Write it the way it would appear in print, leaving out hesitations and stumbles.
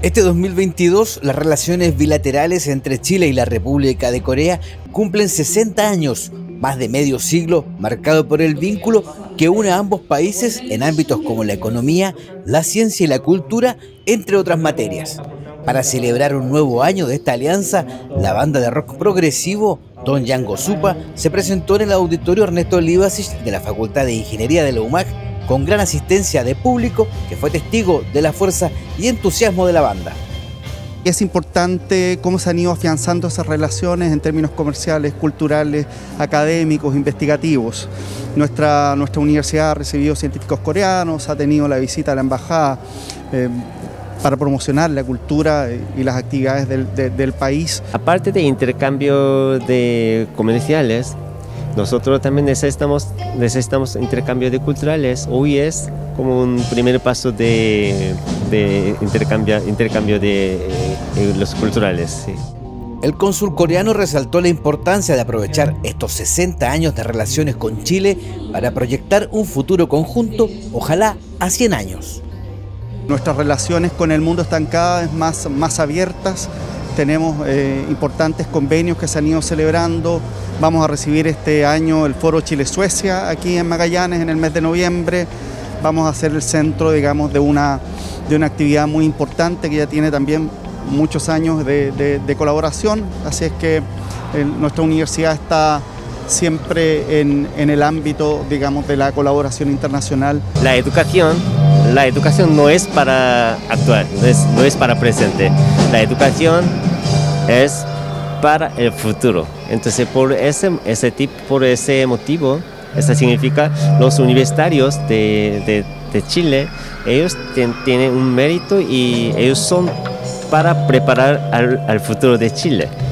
Este 2022, las relaciones bilaterales entre Chile y la República de Corea cumplen 60 años, más de medio siglo marcado por el vínculo que une a ambos países en ámbitos como la economía, la ciencia y la cultura, entre otras materias. Para celebrar un nuevo año de esta alianza, la banda de rock progresivo Don Yango Supa se presentó en el auditorio Ernesto Livasich de la Facultad de Ingeniería de la UMAC, con gran asistencia de público que fue testigo de la fuerza y entusiasmo de la banda. Es importante cómo se han ido afianzando esas relaciones en términos comerciales, culturales, académicos, investigativos. Nuestra universidad ha recibido científicos coreanos, ha tenido la visita de la embajada para promocionar la cultura y las actividades del país. Aparte de intercambio de comerciales, nosotros también necesitamos intercambio de culturales. Hoy es como un primer paso de intercambio de los culturales. Sí. El cónsul coreano resaltó la importancia de aprovechar estos 60 años de relaciones con Chile para proyectar un futuro conjunto, ojalá a 100 años. Nuestras relaciones con el mundo están cada vez más abiertas. Tenemos importantes convenios que se han ido celebrando. Vamos a recibir este año el Foro Chile-Suecia aquí en Magallanes en el mes de noviembre. Vamos a ser el centro, digamos, de una actividad muy importante que ya tiene también muchos años de colaboración. Así es que nuestra universidad está siempre en el ámbito, digamos, de la colaboración internacional. La educación no es para actual, no es para presente. La educación es para el futuro. Entonces, por ese motivo, eso significa los universitarios de Chile, ellos tienen un mérito y ellos son para preparar al futuro de Chile.